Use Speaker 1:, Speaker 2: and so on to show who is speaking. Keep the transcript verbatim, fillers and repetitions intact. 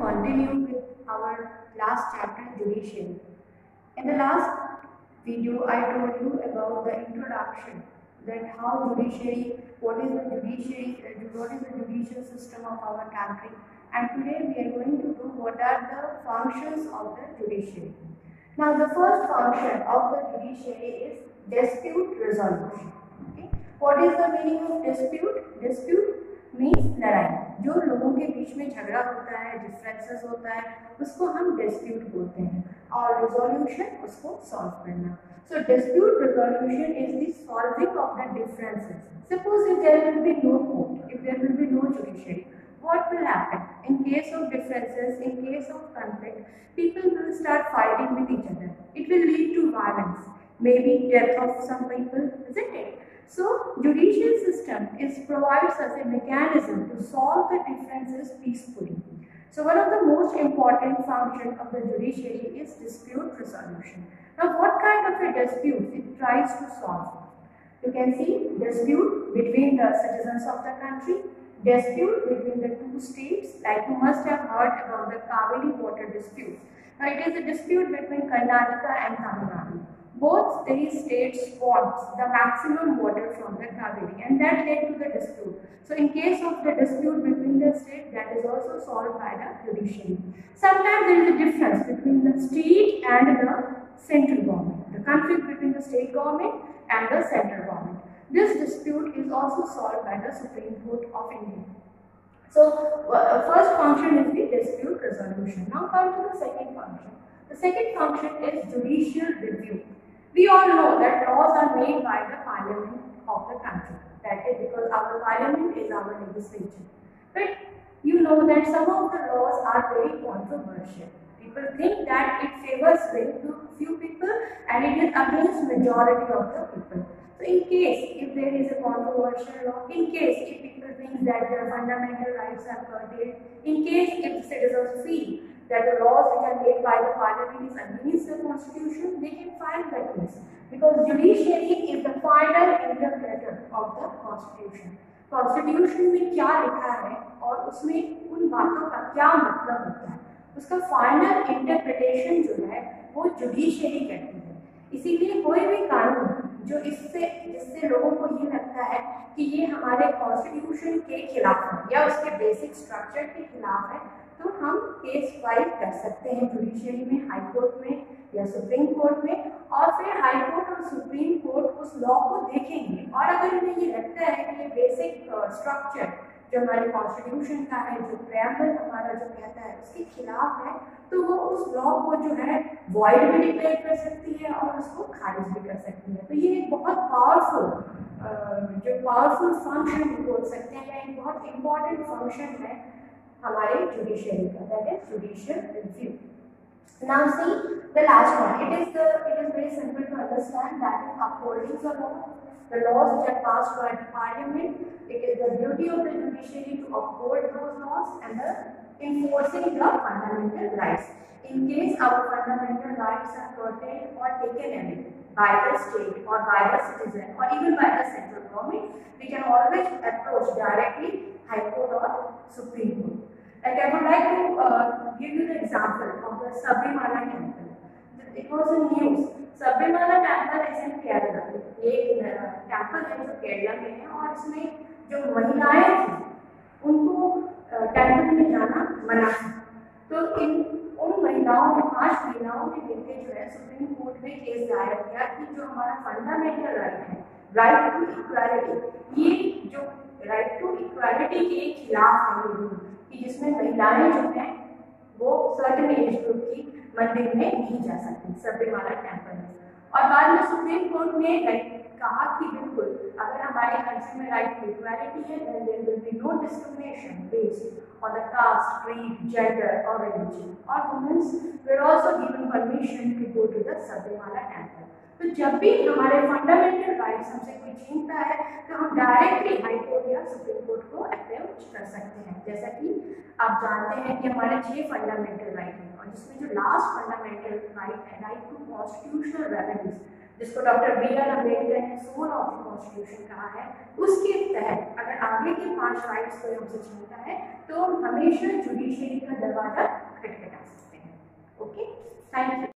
Speaker 1: continue with our last chapter, judiciary. In the last video, I told you about the introduction, that how judiciary, what is the judiciary, uh, what is the judicial system of our country. And today we are going to do what are the functions of the judiciary. Now the first function of the judiciary is dispute resolution. Okay? What is the meaning of dispute? Dispute means लड़ाई, जो लोगों के बीच में झगड़ा होता है, differences होता है, उसको हम डिस्प्यूट बोलते हैं, और रिजोल्यूशन उसको सॉल्व करना. So dispute resolution is the solving of the differences. Suppose if there will be no court, if there will be no judiciary, what will happen in case of differences, in case of conflict? People will start fighting with each other. It will lead to violence, maybe death of some people, isn't it? So judicial system is provides us a mechanism to solve the differences peacefully. So one of the most important functions of the judiciary is dispute resolution. Now what kind of a dispute it tries to solve? You can see dispute between the citizens of the country, dispute between the two states, like you must have heard about the Kaveri water dispute. Now it is a dispute between Karnataka and Tamil Nadu. Both these states want the maximum water from the Kaveri, and that led to the dispute. So in case of the dispute between the states, that is also solved by the judiciary. Sometimes there is a difference between the state and the central government, the conflict between the state government and the central government. This dispute is also solved by the Supreme Court of India. So uh, first function is the dispute resolution. Now come to the second function. The second function is judicial review. We all know that laws are made by the parliament of the country. That is because our parliament is our legislature. But you know that some of the laws are very controversial. People think that it favors very few people and it is against majority of the people. So in case if there is a controversial law, in case if people think that their fundamental rights are curtailed, in case if citizens feel that the laws which are made by the parliament is against the constitution, they can file that case. Because judiciary is the final interpreter of the constitution. Constitution में क्या लिखा है और उसमें उन बातों का क्या मतलब होता है, उसका फाइनल इंटरप्रिटेशन जो है वो जुडिशरी करती है. इसीलिए कोई भी कानून जो इससे जिससे लोगों को ये लगता है कि ये हमारे कॉन्स्टिट्यूशन के खिलाफ है या उसके बेसिक स्ट्रक्चर के खिलाफ है, तो हम केस फाइल कर सकते हैं जुडिशरी में, हाई कोर्ट में या सुप्रीम कोर्ट में. और फिर हाई कोर्ट और सुप्रीम कोर्ट उस लॉ को देखेंगे और अगर उन्हें ये लगता है कि ये बेसिक स्ट्रक्चर जो हमारे कॉन्स्टिट्यूशन का है, जो प्रेम्बल हमारा जो कहता है उसके खिलाफ है, तो वो उस लॉ को जो है वॉइड भी डिक्लेयर कर सकती है और उसको खारिज भी कर सकती है. तो ये एक बहुत पावरफुल जो पावरफुल फंक्शन बोल सकते हैं या एक बहुत इंपॉर्टेंट फंक्शन है हमारे जुडिशरी का, that is judicial review. Now see the last one. It is the it is very simple to understand, that is upholding the law. The laws which are passed by the parliament, it is the duty of the judiciary to uphold those laws and the enforcing the fundamental rights. In case our fundamental rights are curtailed or taken away by the state or by the citizen or even by the central government, we can always approach directly High Court or Supreme Court. Like I would like to uh, give you the example of the Sabrimala temple. It was in news. Sabrimala temple is in Kerala. एक temple है जो केरला में है और इसमें जो महिलाएं थी उनको टेम्पल में जाना मना था. तो इन उन महिलाओं ने पांच महिलाओं ने मिलकर जो है सुप्रीम कोर्ट में केस दायर किया कि जो हमारा फंडामेंटल राइट है, राइट टू इक्वालिटी, ये जो राइट टू इक्वालिटी के खिलाफ है कि जिसमें महिलाएं जो हैं वो सर्टेन एज ग्रुप की मंदिर में नहीं जा सकती सबरीमाला टेम्पल में. और बाद में सुप्रीम कोर्ट ने कहा कि बिल्कुल अगर हमारे कंट्री में राइट टू इक्वालिटी है, then there will be no discrimination based on the caste, creed, gender और रिलीजन. और women's were also given permission to go to the Sabarimala temple. तो जब भी हमारे फंडामेंटल राइट्स हमसे कोई छीनता है तो हम डायरेक्टली हाई कोर्ट या सुप्रीम कोर्ट को अप्रोच कर सकते हैं. जैसा कि आप जानते हैं कि हमारे छह फंडामेंटल राइट हैं और जिसमें जो लास्ट फंडामेंटल राइट है, राइट टू कॉन्स्टिट्यूशनल रेमेडीज, जिसको डॉक्टर बी आर अम्बेडकर ने सोल ऑफ द कॉन्स्टिट्यूशन कहा है, उसके तहत अगर आगे के पांच राइट्स कोई हमसे छीनता है तो हमेशा जुडिशरी का दरवाजा Thank you.